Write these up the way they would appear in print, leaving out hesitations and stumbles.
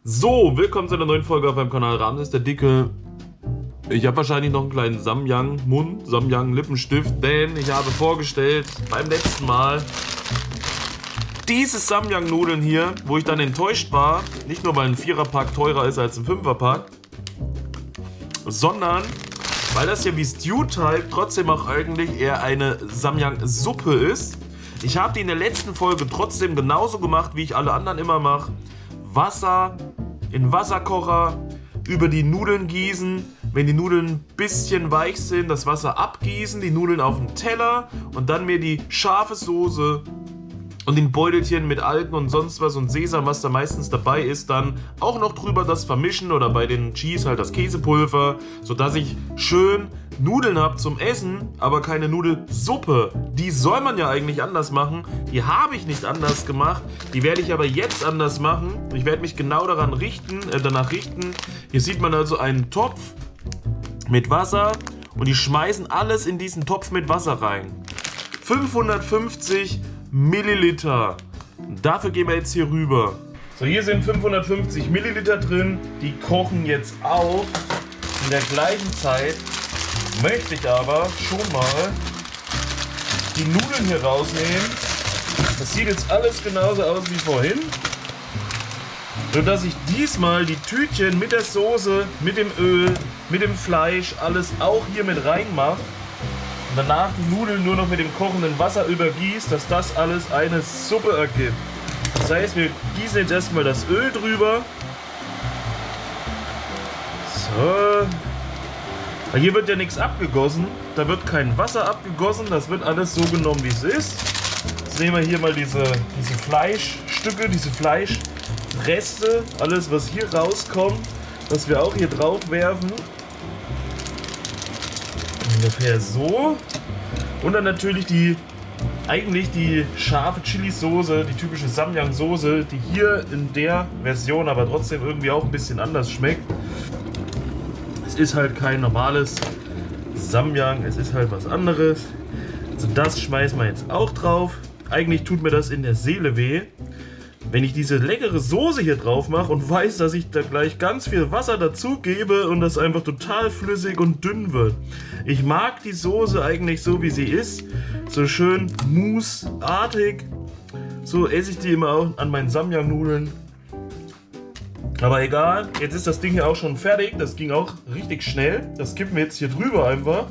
So, willkommen zu einer neuen Folge auf meinem Kanal Ramses der Dicke. Ich habe wahrscheinlich noch einen kleinen Samyang-Mund, Samyang-Lippenstift, denn ich habe vorgestellt beim letzten Mal diese Samyang-Nudeln hier, wo ich dann enttäuscht war, nicht nur weil ein 4er-Pack teurer ist als ein 5er-Pack, sondern weil das ja wie Stew-Teig trotzdem auch eigentlich eher eine Samyang-Suppe ist. Ich habe die in der letzten Folge trotzdem genauso gemacht, wie ich alle anderen immer mache. Wasser in Wasserkocher, über die Nudeln gießen. Wenn die Nudeln ein bisschen weich sind, das Wasser abgießen, die Nudeln auf den Teller und dann mir die scharfe Soße und den Beutelchen mit Algen und sonst was und Sesam, was da meistens dabei ist, dann auch noch drüber das vermischen oder bei den Cheese halt das Käsepulver, sodass ich schön Nudeln habe zum Essen, aber keine Nudelsuppe. Die soll man ja eigentlich anders machen. Die habe ich nicht anders gemacht. Die werde ich aber jetzt anders machen. Ich werde mich genau danach richten. Hier sieht man also einen Topf mit Wasser und die schmeißen alles in diesen Topf mit Wasser rein. 550 Milliliter. Dafür gehen wir jetzt hier rüber. So, hier sind 550 Milliliter drin. Die kochen jetzt auf. In der gleichen Zeit möchte ich aber schon mal die Nudeln hier rausnehmen. Das sieht jetzt alles genauso aus wie vorhin. Nur dass ich diesmal die Tütchen mit der Soße, mit dem Öl, mit dem Fleisch, alles auch hier mit reinmache. Und danach die Nudeln nur noch mit dem kochenden Wasser übergießt, dass das alles eine Suppe ergibt. Das heißt, wir gießen jetzt erstmal das Öl drüber. So. Hier wird ja nichts abgegossen, da wird kein Wasser abgegossen, das wird alles so genommen, wie es ist. Jetzt nehmen wir hier mal diese Fleischstücke, diese Fleischreste, alles was hier rauskommt, was wir auch hier drauf werfen. Ungefähr so. Und dann natürlich die scharfe Chili-Soße, die typische Samyang-Soße, die hier in der Version aber trotzdem irgendwie auch ein bisschen anders schmeckt. Es ist halt kein normales Samyang, es ist halt was anderes. Also das schmeißen wir jetzt auch drauf. Eigentlich tut mir das in der Seele weh, wenn ich diese leckere Soße hier drauf mache und weiß, dass ich da gleich ganz viel Wasser dazu gebe und das einfach total flüssig und dünn wird. Ich mag die Soße eigentlich so, wie sie ist. So schön mousse-artig. So esse ich die immer auch an meinen Samyang-Nudeln. Aber egal, jetzt ist das Ding hier auch schon fertig. Das ging auch richtig schnell. Das kippen wir jetzt hier drüber einfach.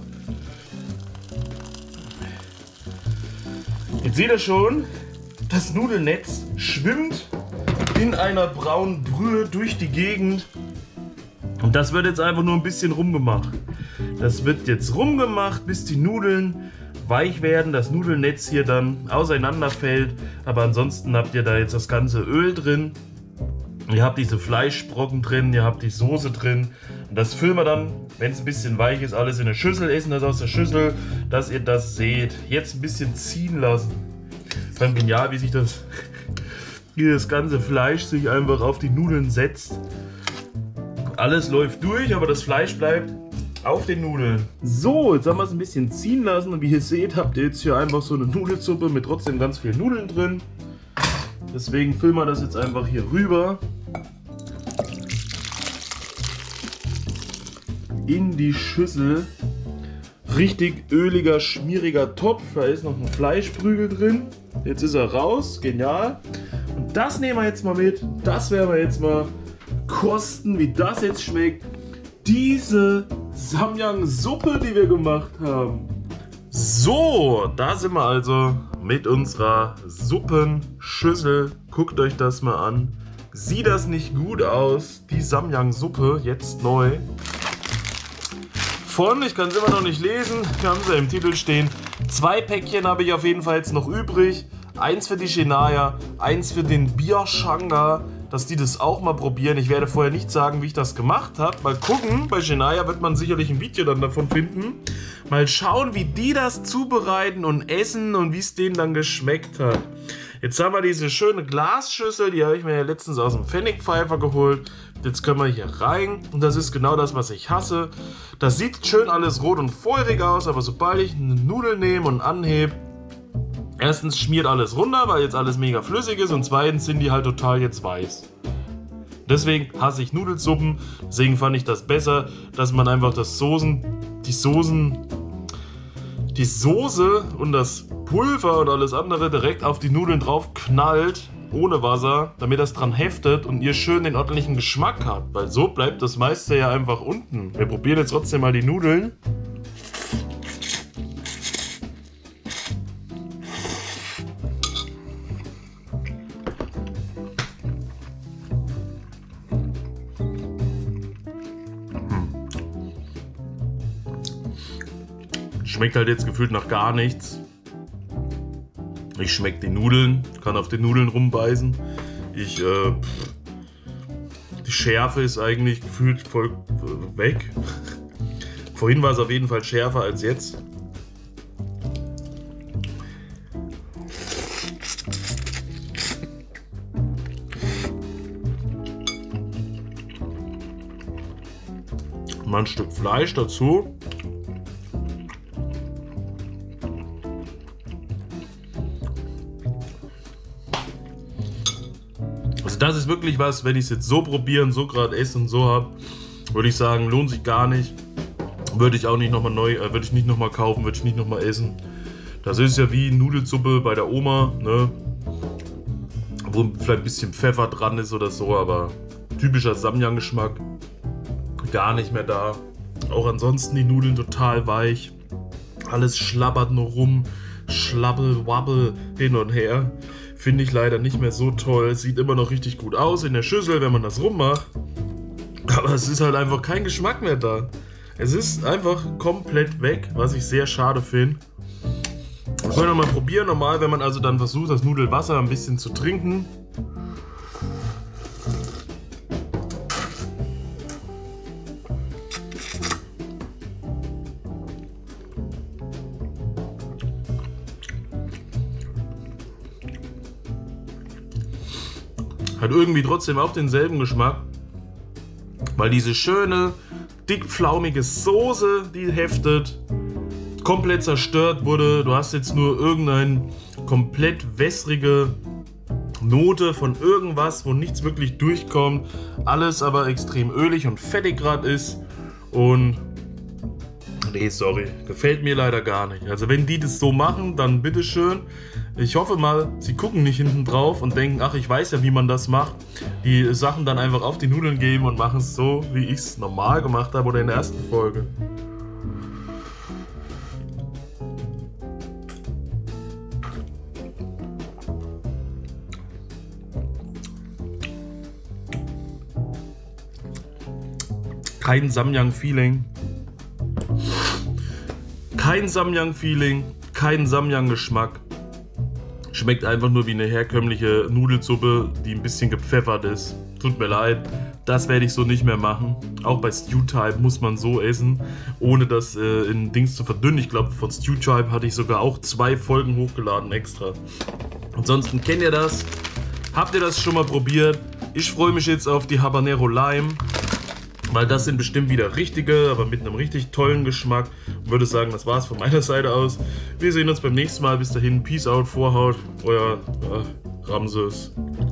Jetzt seht ihr schon, das Nudelnetz schwimmt in einer braunen Brühe durch die Gegend. Und das wird jetzt einfach nur ein bisschen rumgemacht. Das wird jetzt rumgemacht, bis die Nudeln weich werden, das Nudelnetz hier dann auseinanderfällt. Aber ansonsten habt ihr da jetzt das ganze Öl drin. Ihr habt diese Fleischbrocken drin, ihr habt die Soße drin. Und das füllen wir dann, wenn es ein bisschen weich ist, alles in eine Schüssel. Essen das aus der Schüssel, dass ihr das seht. Jetzt ein bisschen ziehen lassen. Dann genial, wie sich das ganze Fleisch sich einfach auf die Nudeln setzt. Alles läuft durch, aber das Fleisch bleibt auf den Nudeln. So, jetzt haben wir es ein bisschen ziehen lassen. Und wie ihr seht, habt ihr jetzt hier einfach so eine Nudelsuppe mit trotzdem ganz vielen Nudeln drin. Deswegen füllen wir das jetzt einfach hier rüber. In die Schüssel. Richtig öliger, schmieriger Topf. Da ist noch ein Fleischprügel drin. Jetzt ist er raus. Genial. Und das nehmen wir jetzt mal mit. Das werden wir jetzt mal kosten, wie das jetzt schmeckt. Diese Samyang-Suppe, die wir gemacht haben. So, da sind wir also mit unserer Suppenschüssel. Guckt euch das mal an. Sieht das nicht gut aus? Die Samyang-Suppe, jetzt neu. Ich kann es immer noch nicht lesen, wir haben sie ja im Titel stehen. 2 Päckchen habe ich auf jeden Fall jetzt noch übrig. Eins für die Shenaya, eins für den Bihashanga, dass die das auch mal probieren. Ich werde vorher nicht sagen, wie ich das gemacht habe. Mal gucken, bei Shenaya wird man sicherlich ein Video dann davon finden. Mal schauen, wie die das zubereiten und essen und wie es denen dann geschmeckt hat. Jetzt haben wir diese schöne Glasschüssel, die habe ich mir ja letztens aus dem Pfennigpfeifer geholt. Jetzt können wir hier rein und das ist genau das, was ich hasse. Das sieht schön alles rot und feurig aus, aber sobald ich eine Nudel nehme und anhebe, erstens schmiert alles runter, weil jetzt alles mega flüssig ist und zweitens sind die halt total jetzt weiß. Deswegen hasse ich Nudelsuppen. Deswegen fand ich das besser, dass man einfach die Soße und das Pulver und alles andere direkt auf die Nudeln drauf knallt, ohne Wasser, damit das dran heftet und ihr schön den ordentlichen Geschmack habt. Weil so bleibt das meiste ja einfach unten. Wir probieren jetzt trotzdem mal die Nudeln. Schmeckt halt jetzt gefühlt nach gar nichts. Ich schmecke die Nudeln, kann auf den Nudeln rumbeißen. Die Schärfe ist eigentlich gefühlt voll weg. Vorhin war es auf jeden Fall schärfer als jetzt. Mal ein Stück Fleisch dazu. Also das ist wirklich was, wenn ich es jetzt so probieren, so gerade essen und so habe, würde ich sagen, lohnt sich gar nicht. Würde ich auch nicht nochmal würde ich nicht nochmal kaufen, würde ich nicht nochmal essen. Das ist ja wie Nudelsuppe bei der Oma, ne? Wo vielleicht ein bisschen Pfeffer dran ist oder so, aber typischer Samyang-Geschmack gar nicht mehr da. Auch ansonsten die Nudeln total weich. Alles schlabbert nur rum, schlabbel, wabbel, hin und her. Finde ich leider nicht mehr so toll. Sieht immer noch richtig gut aus in der Schüssel, wenn man das rummacht. Aber es ist halt einfach kein Geschmack mehr da. Es ist einfach komplett weg, was ich sehr schade finde. Das können wir mal probieren. Normal, wenn man also dann versucht, das Nudelwasser ein bisschen zu trinken. Hat irgendwie trotzdem auch denselben Geschmack, weil diese schöne, dickflaumige Soße, die heftet, komplett zerstört wurde. Du hast jetzt nur irgendeine komplett wässrige Note von irgendwas, wo nichts wirklich durchkommt. Alles aber extrem ölig und fettig gerade ist. Und nee, sorry, gefällt mir leider gar nicht. Also wenn die das so machen, dann bitteschön. Ich hoffe mal, sie gucken nicht hinten drauf und denken, ach, ich weiß ja, wie man das macht. Die Sachen dann einfach auf die Nudeln geben und machen es so, wie ich es normal gemacht habe oder in der ersten Folge. Kein Samyang-Feeling. Kein Samyang-Feeling, kein Samyang-Geschmack. Schmeckt einfach nur wie eine herkömmliche Nudelsuppe, die ein bisschen gepfeffert ist. Tut mir leid, das werde ich so nicht mehr machen. Auch bei Stewtype muss man so essen, ohne das in Dings zu verdünnen. Ich glaube, von Stewtype hatte ich sogar auch 2 Folgen hochgeladen extra. Ansonsten kennt ihr das? Habt ihr das schon mal probiert? Ich freue mich jetzt auf die Habanero Lime. Weil das sind bestimmt wieder richtige, aber mit einem richtig tollen Geschmack. Und würde sagen, das war's von meiner Seite aus. Wir sehen uns beim nächsten Mal. Bis dahin, Peace out, Vorhaut, euer Ramses.